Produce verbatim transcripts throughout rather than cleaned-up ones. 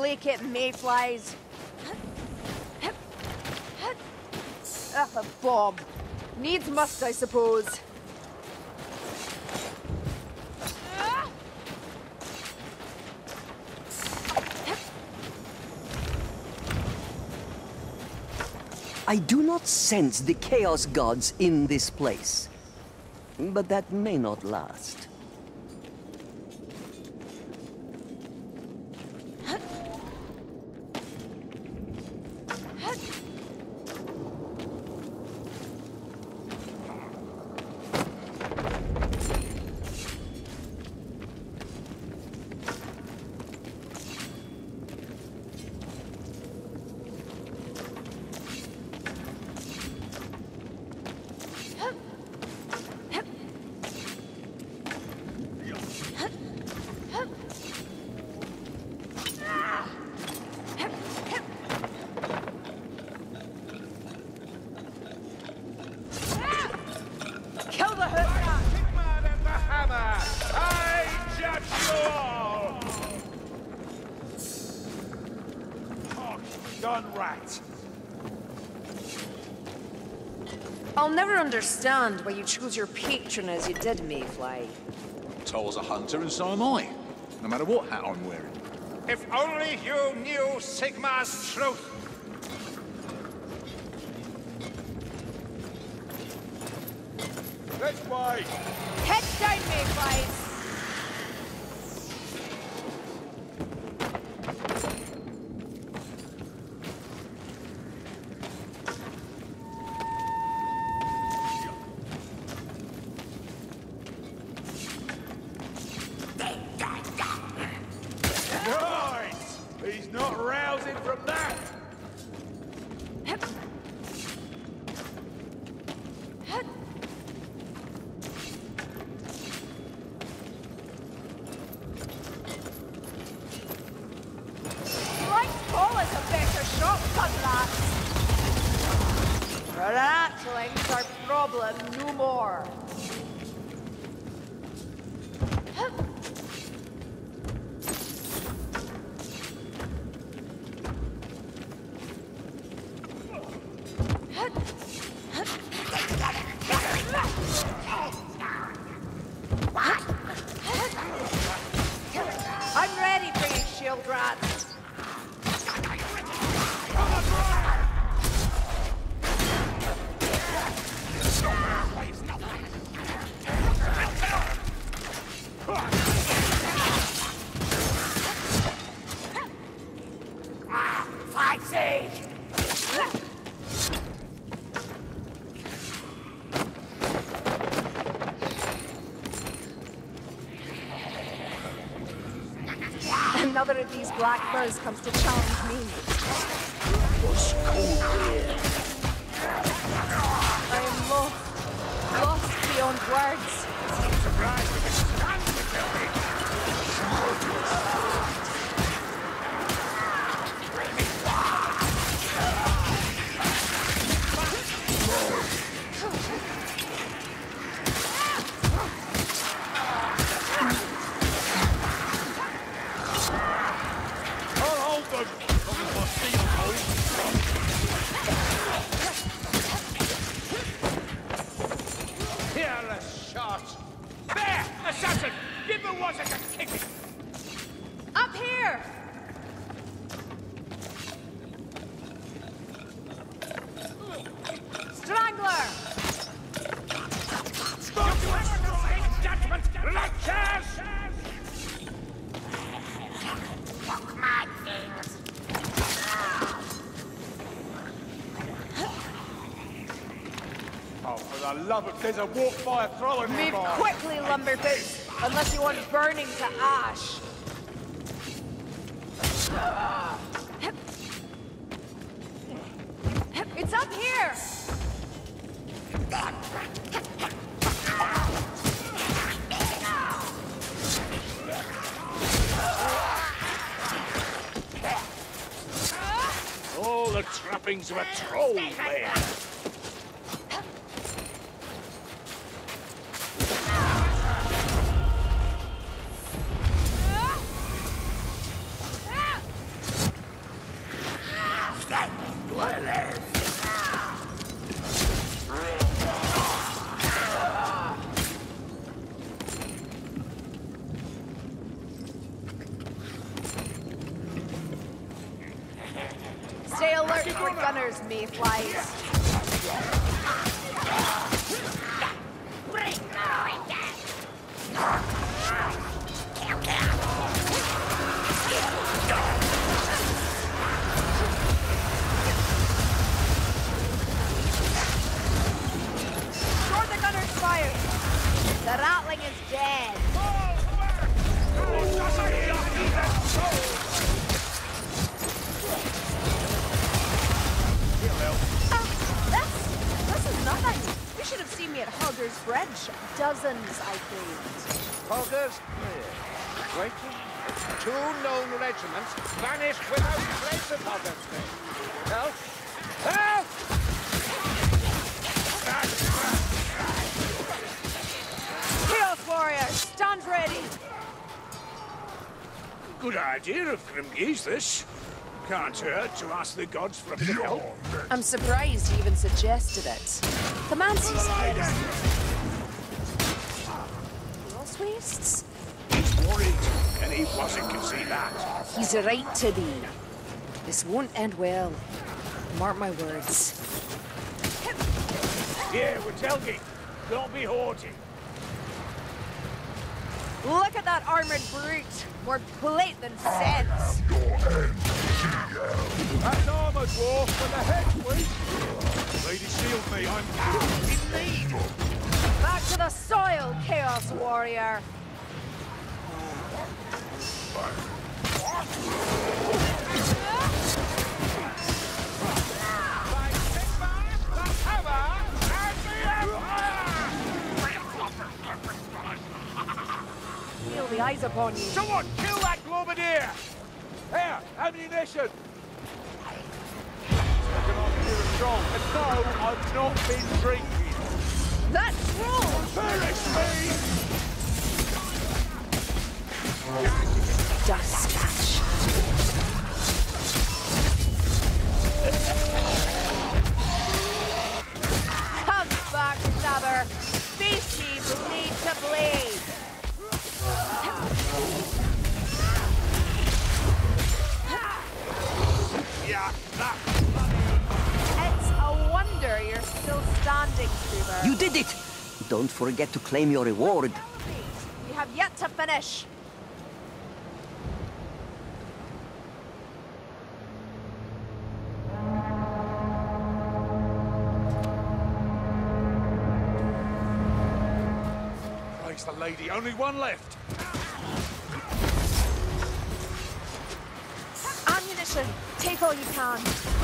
flake it, mayflies. Ugh, a bomb. Needs must, I suppose. I do not sense the Chaos Gods in this place. But that may not last. I'll never understand why you chose your patron as you did, Mayfly. Tol's a hunter and so am I, no matter what hat I'm wearing. If only you knew Sigmar's truth! This way! Head down, Mayflies! Rattling's our problem, no more. I'm ready for you, shield rats. Another of these black birds comes to challenge me. I am lost, lost beyond words. Up here! Strangler! Judgment! Lectures! Fuck my things! Oh, for the love of... There's a warp fire thrower Move nearby. quickly, Lumberboots, unless you want burning to ash. It's up here! All the trappings of a troll there. Stay alert for gunners, mayflies. Bring more again. Short the gunner's fire. The Ratling is dead. Oh, this, this is nothing. You should have seen me at Hogger's Bridge. Dozens, I cleaned. Hoggers? Yeah. Waiting. Two known regiments vanished without trace of Hoggers. Help! Help! Chaos Warrior, stand ready. Good idea of Grimge's, this. Can't hurt to ask the gods for a bit of help. I'm surprised he even suggested it. Commancy's head is... Chaos wastes? He's worried, and he wasn't can see that. He's right to be. This won't end well. Mark my words. Here, we're telling. Don't be haughty. Look at that armored brute. More plate than sense. That's armored dwarf for the head, please. Lady shield me, I'm in need. Back to the soil, Chaos Warrior. Feel the eyes upon you. Someone kill that Globadier! Here, ammunition! Looking like you're strong. And no, I've not been drinking. That troll! Perish me! Dust patch. Come back, Stabber. Beastie, bleed to bleed. Yeah, that. It's a wonder you're still standing, Stuber. You did it! Don't forget to claim your reward. We have yet to finish. Praise the lady, only one left. Ammunition. Take all you can.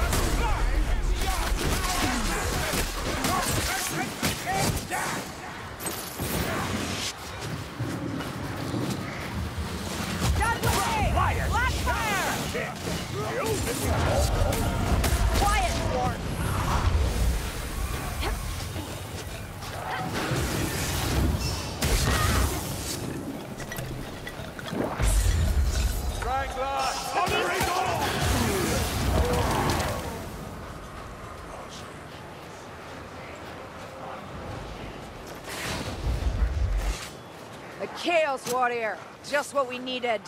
Gun away! Black fire! Quiet, Ward. Strangler! Honor is all! The Chaos Warrior. Just what we needed.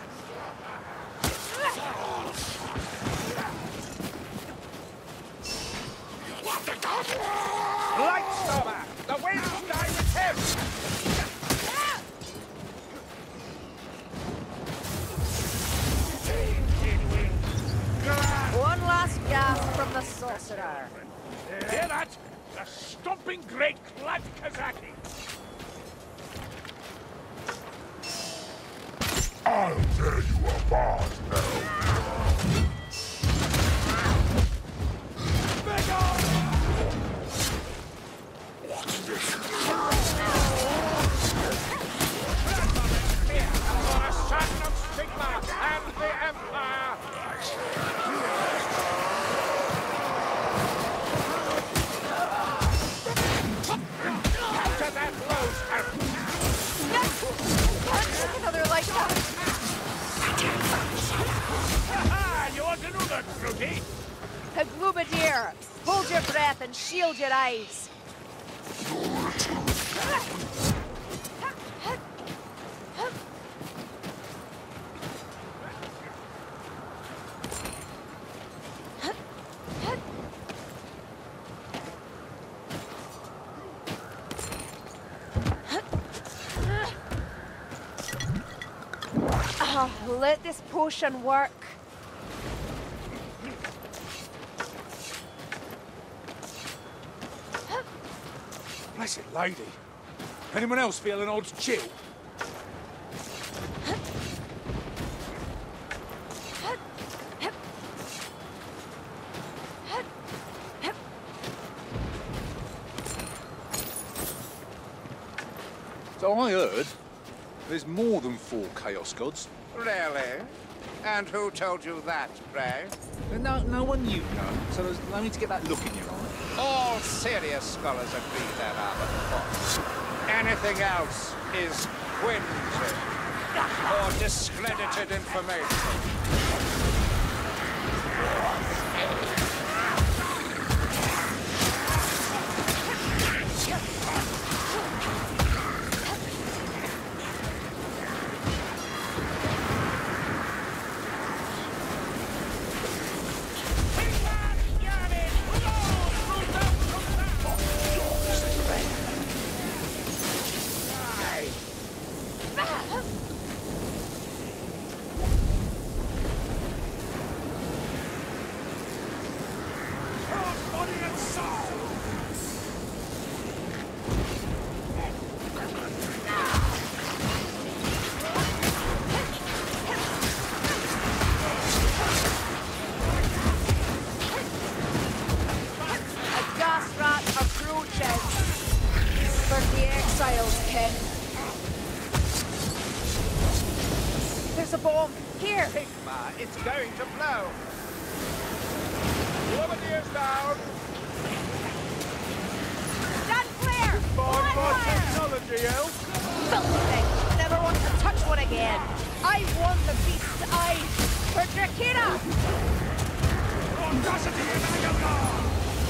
Lightstormer! The winds die with him! One last gasp from the sorcerer. Hear that? The stomping great Clad Kazaki! I'll tear you apart now. Another like that. clear! Hold your breath and shield your eyes! Oh, let this potion work. Blessed lady. Anyone else feel an odd chill? So I heard there's more than four Chaos Gods. Really? And who told you that, pray? No, no one you know. So there's no need to get that look in your eye. All serious scholars agree there are but four. Anything else is whimsy or discredited information. There's a bomb! Here! Sigma, it's going to blow! Bombardiers down! Stand clear! Find my fire! technology, Elf! Filthy thing! Never want to touch one again! I want the beast's eyes! For Drakena! Audacity in Agamemnon!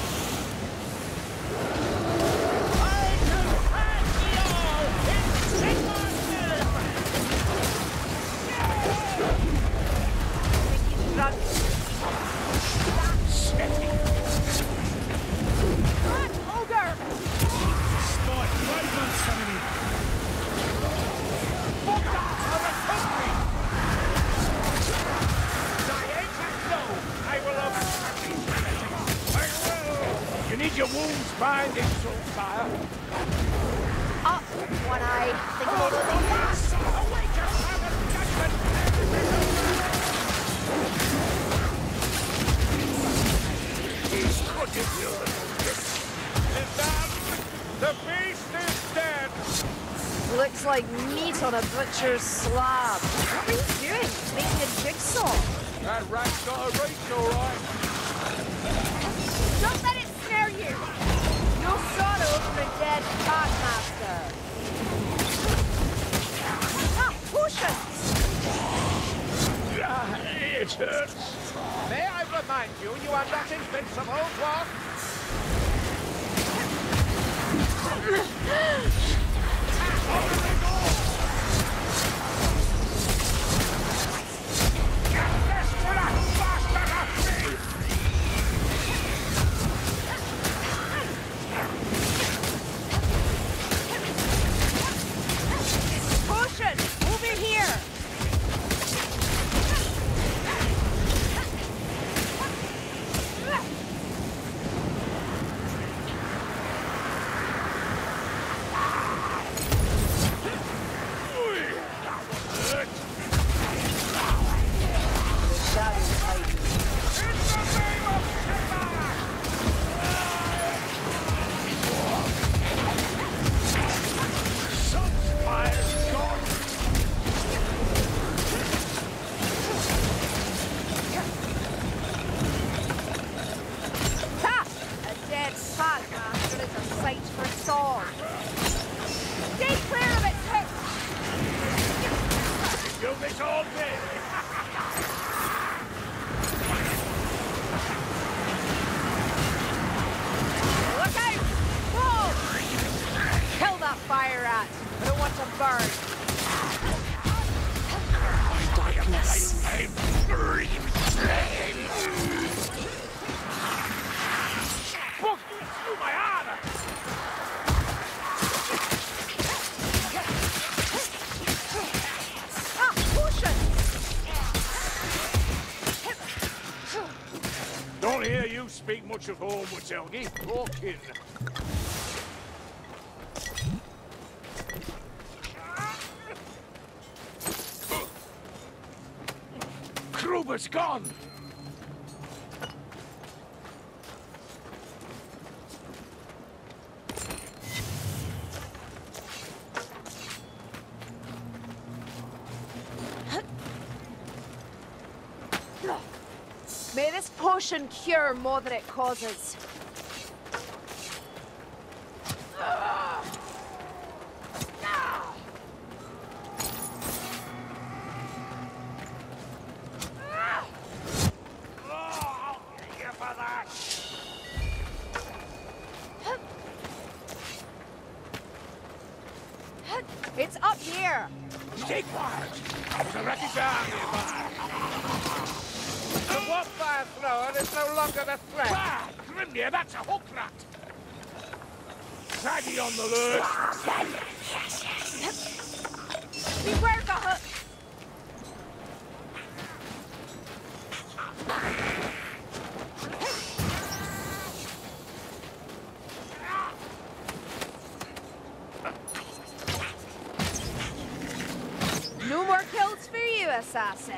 Run! Run, ogre! Spot fragments coming in! Fuck that! A recovery! I will have... I will! You need your wounds binding, Soulfire. Up, one eye. Think about it. Awake your father's judgment! He's good as you is that? The beast is dead! Looks like meat on a butcher's slab. What are you doing? Making a jigsaw? That rat's got a reach, all right. Don't let it snare you! No sorrow for a dead Pathmaster. Ah, potions! Ah, it hurts. May I remind you, you are not invincible, what? Potion! Over here! Ha! A dead Pathmaster is a sight for song. Stay clear of it, Tick! Do this all day. burn. Darkness. My honor! Ah, potion! Don't hear you speak much of home with Helgi, or kin. Kruber's gone! May this potion cure more than it causes. It's up here! Stay quiet! There's a wreckage army nearby! The warfire thrower is no longer the threat. Ah, Grimnir, that's a hook rat! Saggy on the lure! Beware the hook! No more kills for you, assassin.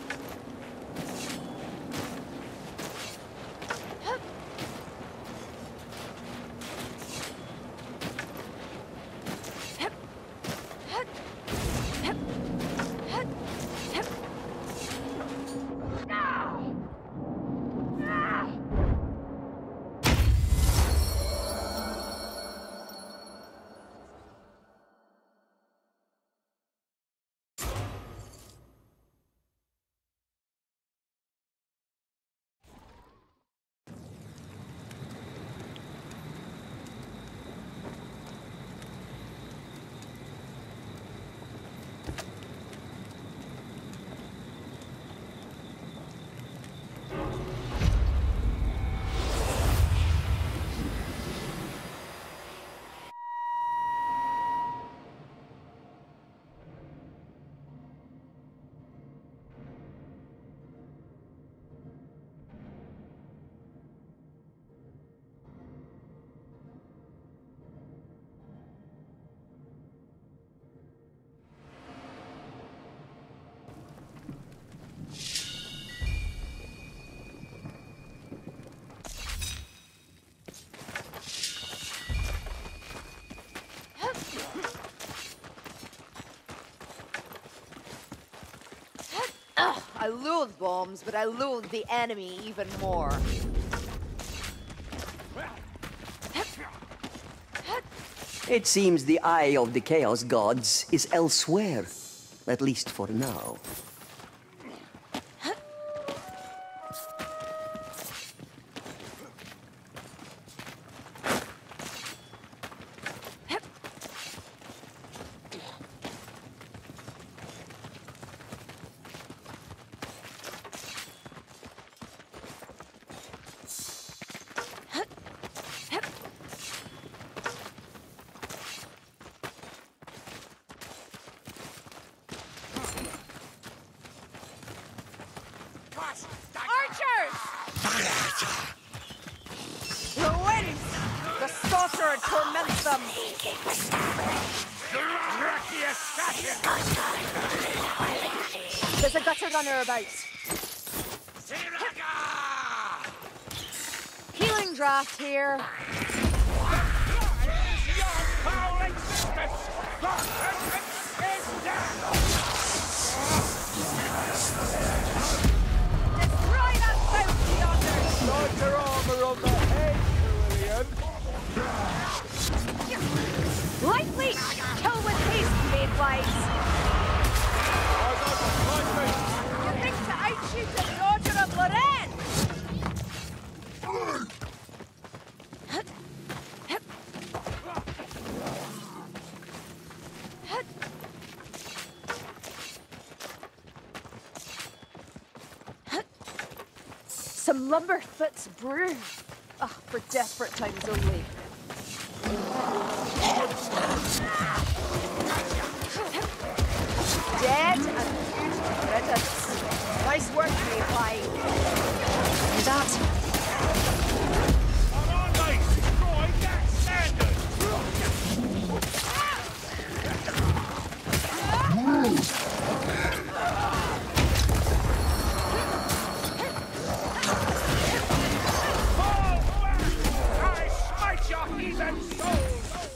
Ugh, I loathe bombs, but I loathe the enemy even more. It seems the eye of the Chaos Gods is elsewhere, at least for now. Sorcerer torments them! There's a gutter gunner about. Healing draft here. Destroy that bounty yonder! Start your armor on the head, Cerulean! Lightly! Kill with haste, Mayflies! You think to outshoot the daughter of Lorraine? Lumberfoot's brew. Ah, for desperate times only. Dead and good riddance. Nice work, Mayfly. Do that. I'm on, mate! Destroy that standard! Fall back! I smite your heathen souls!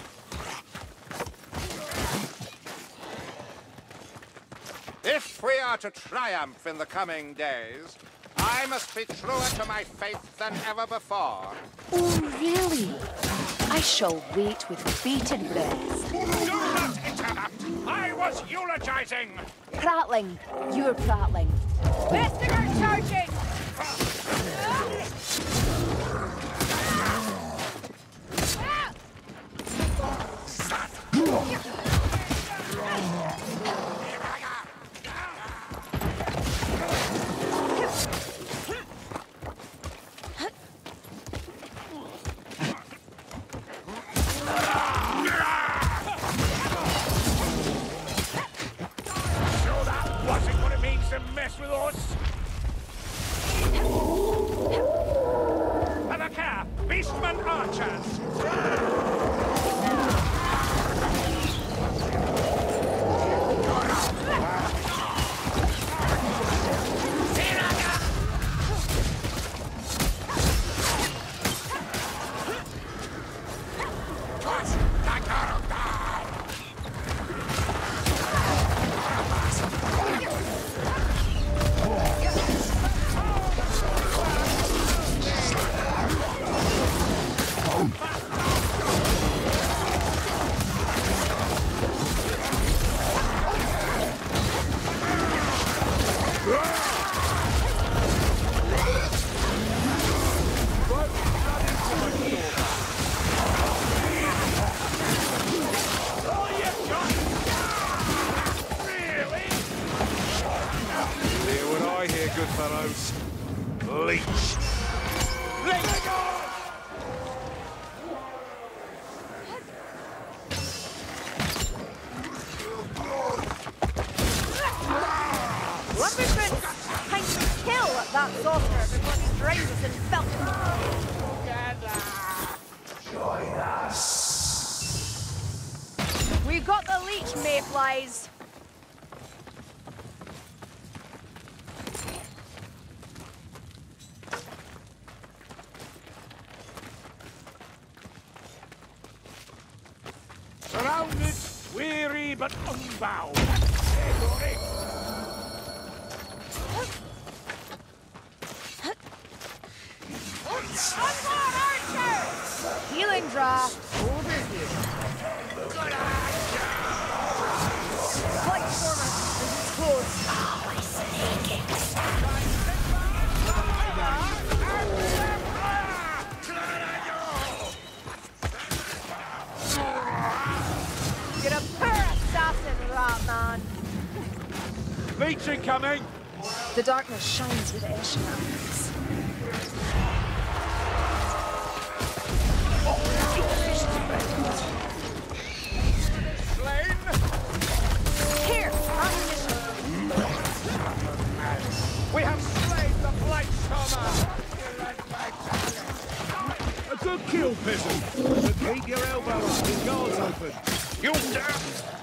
If we are to triumph in the coming days, I must be truer to my faith than ever before. Oh, really? I shall wait with bated breath. Do not interrupt! I was eulogizing! Prattling. You're prattling. Vestiger charging! Mess with us! Have a care! Beastman archers! That sorcerer before he drains us in felt. Join us. We've got the leech, mayflies. Surrounded, weary but unbound. Healing draft over here. Flight former is exposed. Always sneaking. You're a poor assassin, rat man. Leech incoming! The darkness shines with Eshinans. Slain! Here, ammunition. We have slain the Blight Stormer! A good kill, peasant! But keep your elbow up, his guard's open. You down!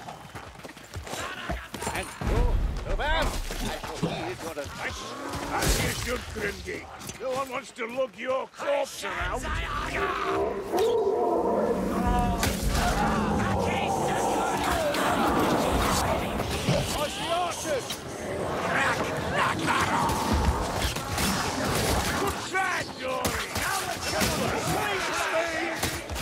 And go, go back! I shall need your advice. As you should, Grimgate. No one wants to lug your corpse around. Osseosus! Good try, Dory! Now let's go! Slay,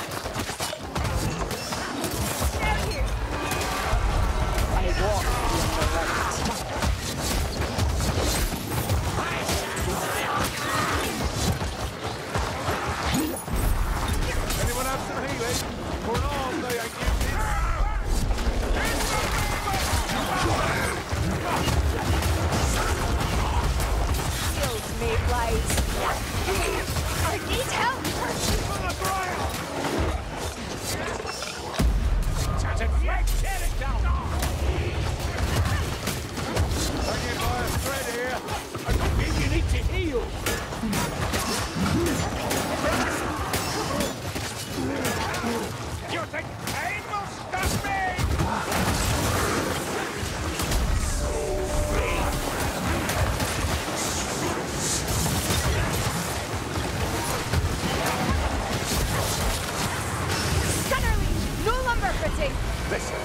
Down here. I walk in the light. Anyone have Listen.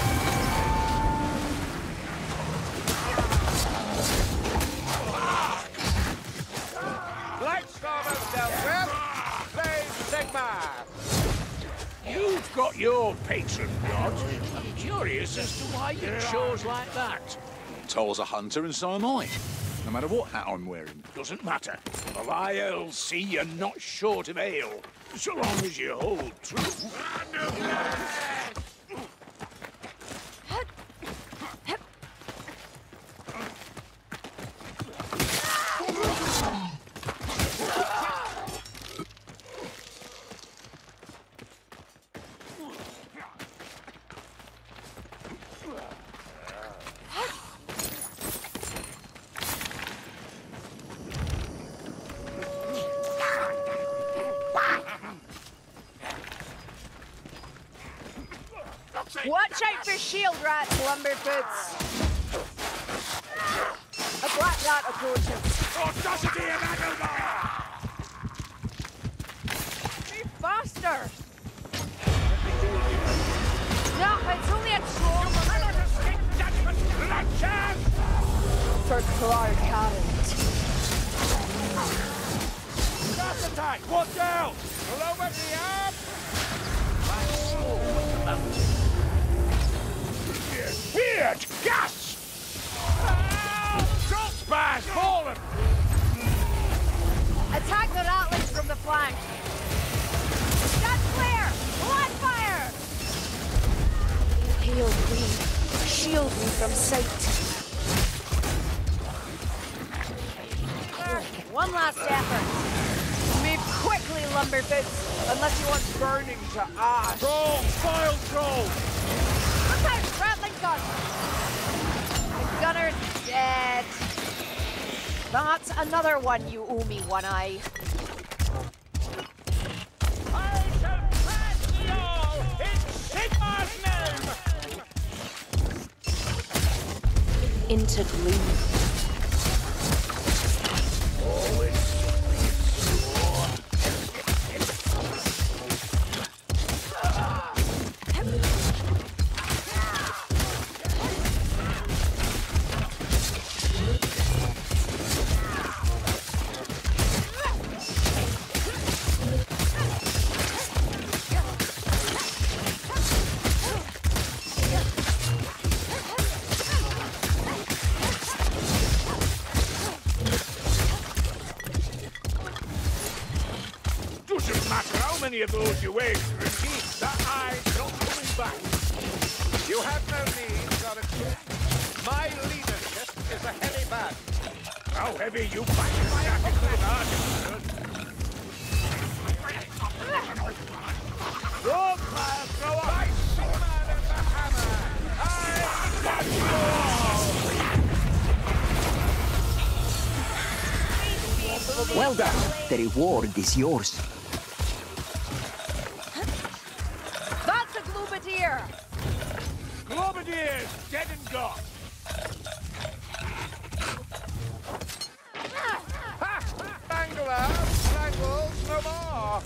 Lightstormers dealt with. Slave Sigma. You've got your patron god. I'm curious as to why you chose like that. Tor's a hunter and so am I. No matter what hat I'm wearing. Doesn't matter. Well, I'll see you're not short of ale. So long as you hold true. Watch out for shield rats, Lumberfoots. A black rat approaches. Audacity of Adelbar! Be faster! No, it's only a troll. For Clark Harrod. Gas attack! Watch out! Lower the up. Weird gas! Drop spars fallen! Attack the ratlings from the flank. Stand clear! Blood fire! Pale green, shield me from sight. One last effort. Move quickly, Lumberfoots, unless you want burning to ash. Troll! File troll! Look out! Rattling gun! The gunner's dead. That's another one you owe me, One Eye. I shall crush you all in Sigmar's name! Into gloom. Oh, it's doesn't matter how many of those you wage, Ricky, that eye's not coming back. You have no need, Goraku. My leadership is a heavy burden. How heavy you find my attitude are concerned. Don't fire thrower! By Sigmar and the hammer, I got you all! Well done. The reward is yours. That's a Globadier! Globadier's dead and gone. Ha! Strangler, strangles no more.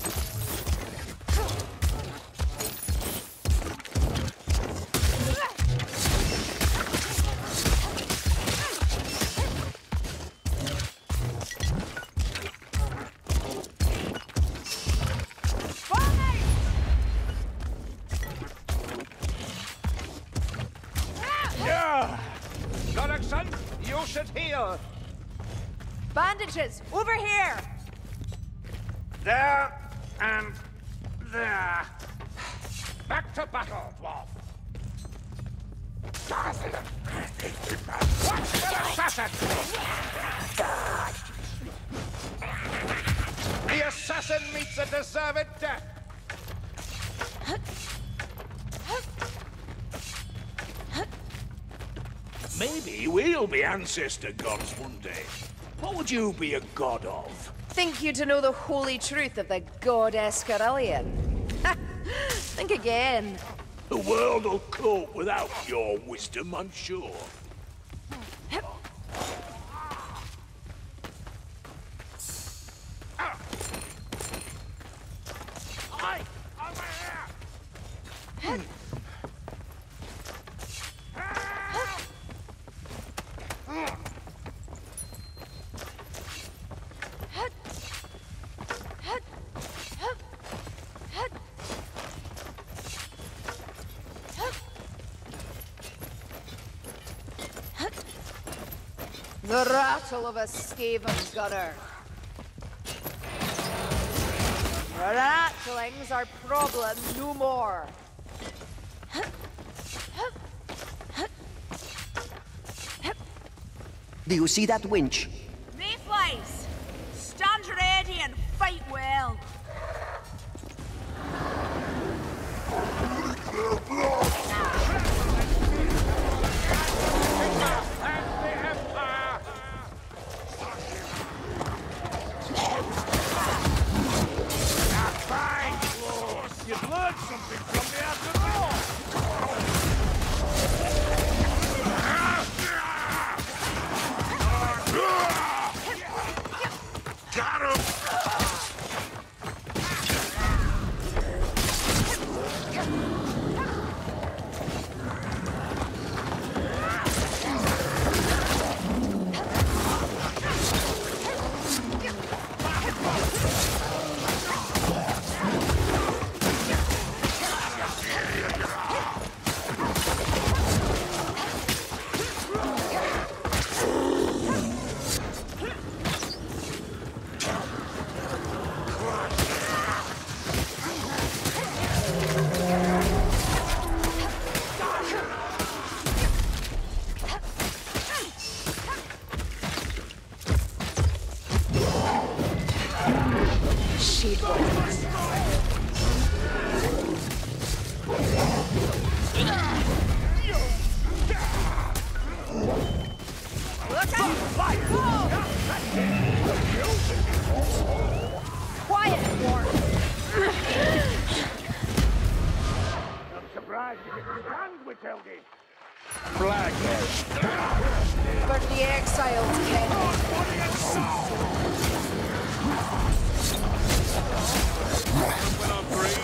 Yeah! Gorakson, you should heal. Bandages! Over here! There and there. Back to battle, dwarf. Watch the assassin! The assassin meets a deserved death. Maybe we'll be ancestor gods one day. What would you be a god of? Think you to know the holy truth of the god Escarillion? Think again. The world will cope without your wisdom, I'm sure. Aye! Over here! The rattle of a Skaven gunner. Rattling's our problem no more. Do you see that winch? Mayflies! Stand ready and fight well. You've learned something from me after all! Got him! Quiet, Ward. I'm surprised you can stand with Helgi. Blackhead. For the exiled, Kenny. When I'm free.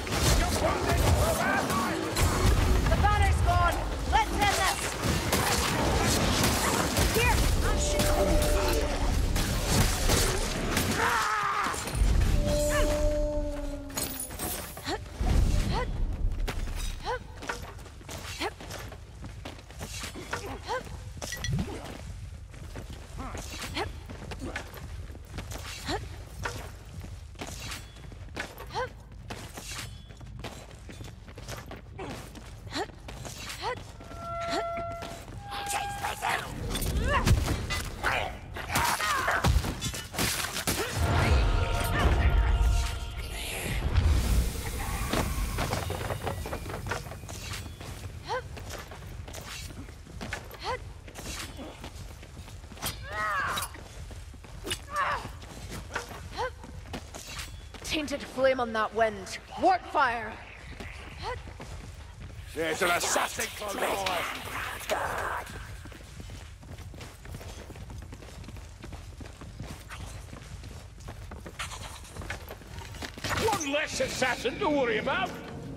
The banner's gone. Let's end this. Here, I'll shoot. Tainted flame on that wind. Warp fire. There's an assassin for life. One less assassin to worry about.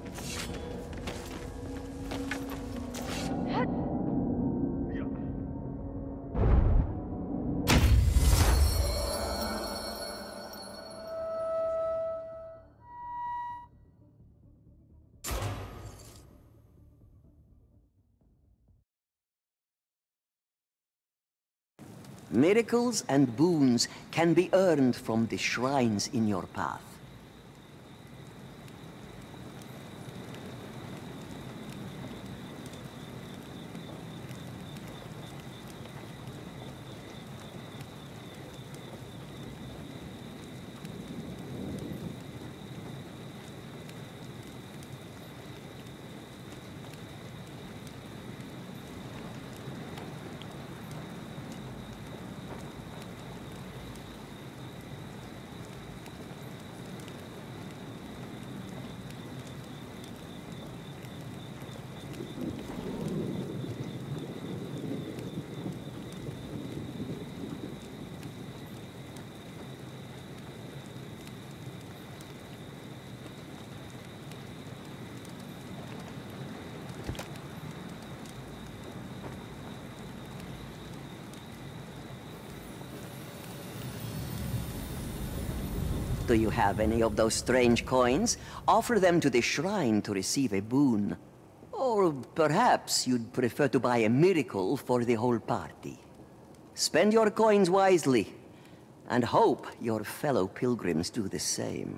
Miracles and boons can be earned from the shrines in your path. Do you have any of those strange coins? Offer them to the shrine to receive a boon. Or perhaps you'd prefer to buy a miracle for the whole party. Spend your coins wisely, and hope your fellow pilgrims do the same.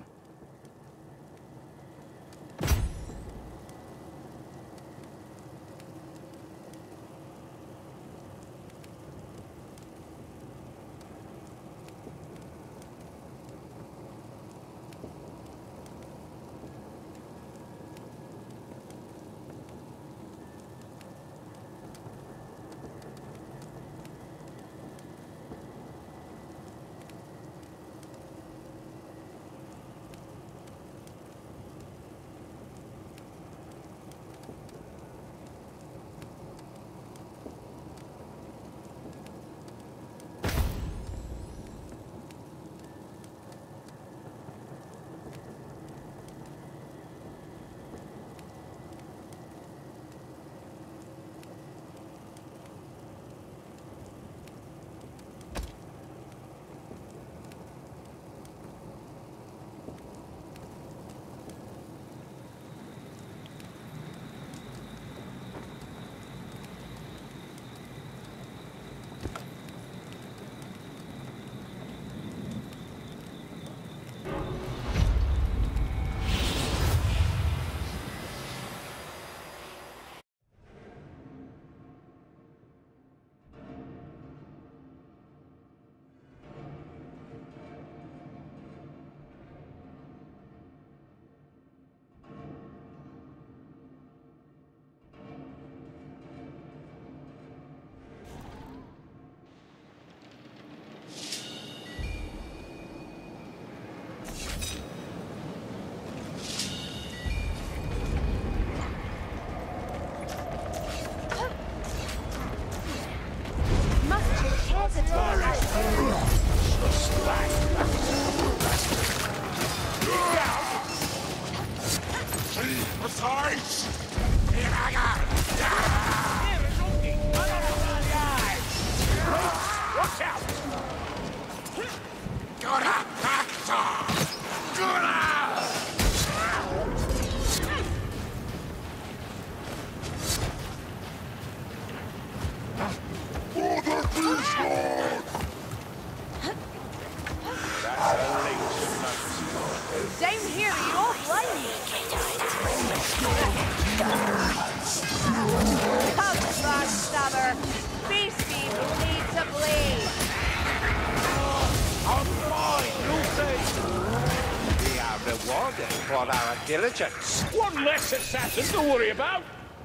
For our diligence. One less assassin to worry about.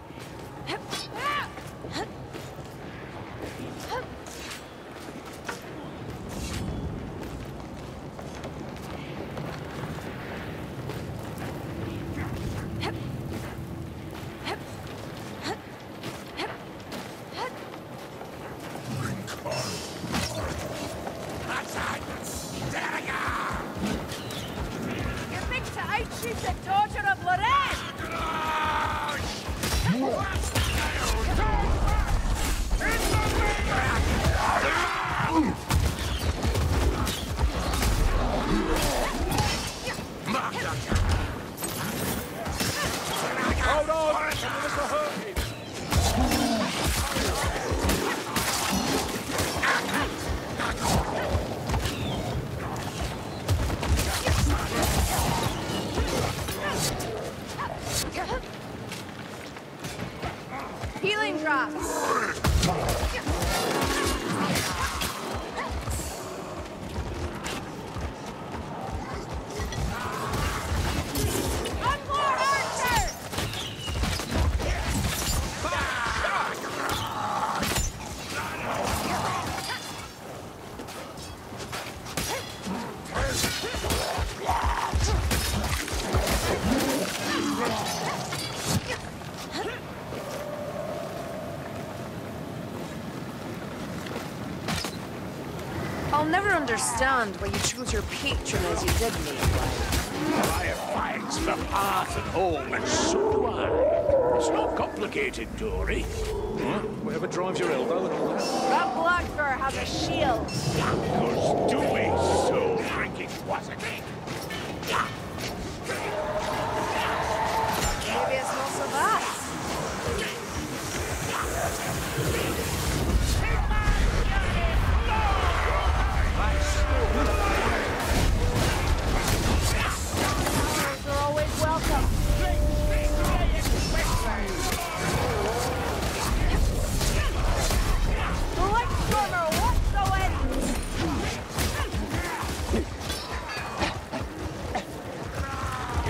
She's the daughter of Lorraine! Hold on! Mister Hurley! Healing drops. I'll never understand why you chose your patron as you did me. Fire fights for hearth and home, and so do I. It's not complicated, Dory. Huh? Whatever drives your elbow and all that. That Blackfur has a shield. Because doing so drinking wasn't it? Maybe it's not so bad.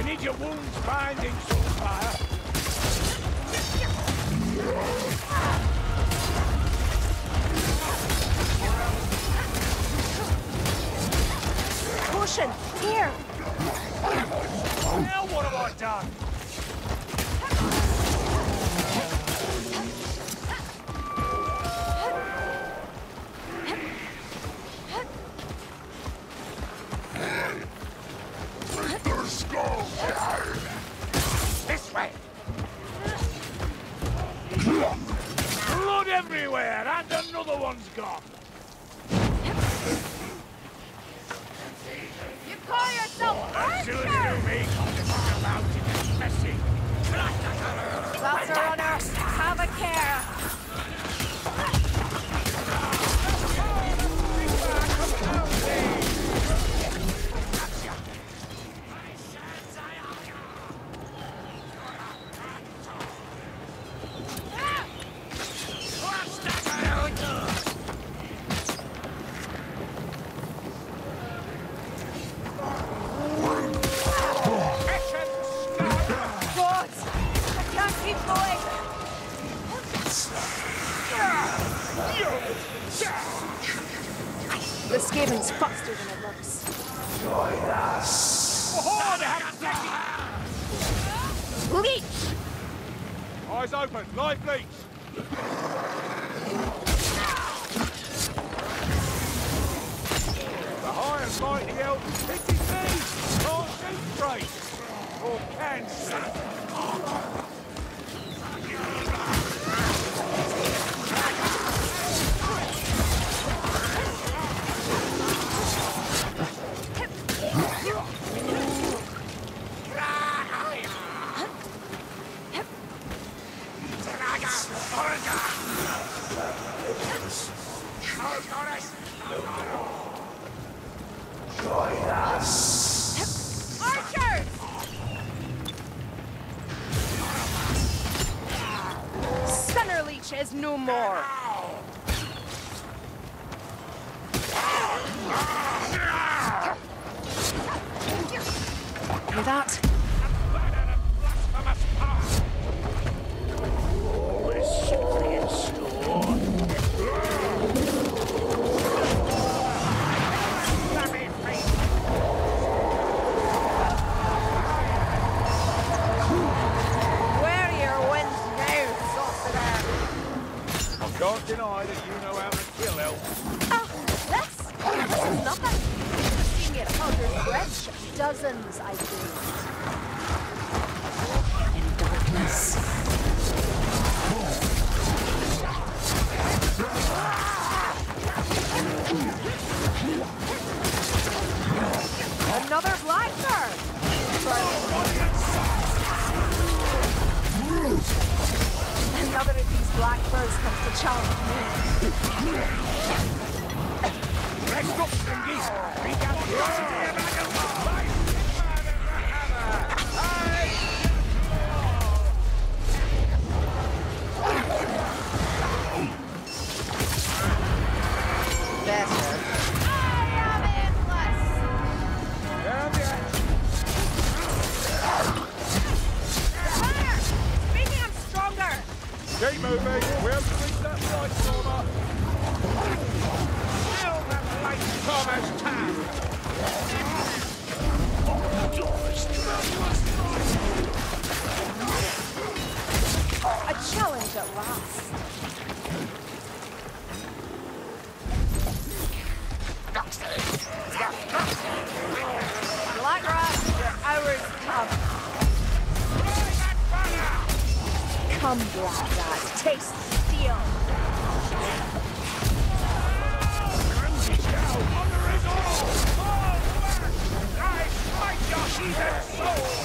Need your wounds binding, Soulfire. Potion, here. Now what have I done? This way! Blood everywhere, and another one's gone. You call yourself As soon as you Archer? do me, I'll just come out in this messy. That's a runner. Have a care. God, I can't keep going. The Skaven's faster than it looks. Join us. Oh, they have taken. Leech! Eyes open, live leech. The high and mighty elf picked his knees. Can't shoot straight. Or can shoot. Join us. Archers! Stunner Leech is no more. Hear that? Always something in store. Where are your winds now, sorcerer? I can't deny that you know how to kill elves. Ah, this? This is nothing. Seeing it Elder's Bridge. Dozens, I do. In darkness. Another blackbird. Another of these blackbirds comes to challenge me. Rest up, Stringy. Be down the bottom. Better. I am endless! Down the axe. Fire! Speaking I'm stronger! Keep moving. We have to reach that side corner. Still that light Thomas Tam! A challenge at last. Black Rat, your hours come. Come, Black Rat, taste steel. I smite your heathen soul!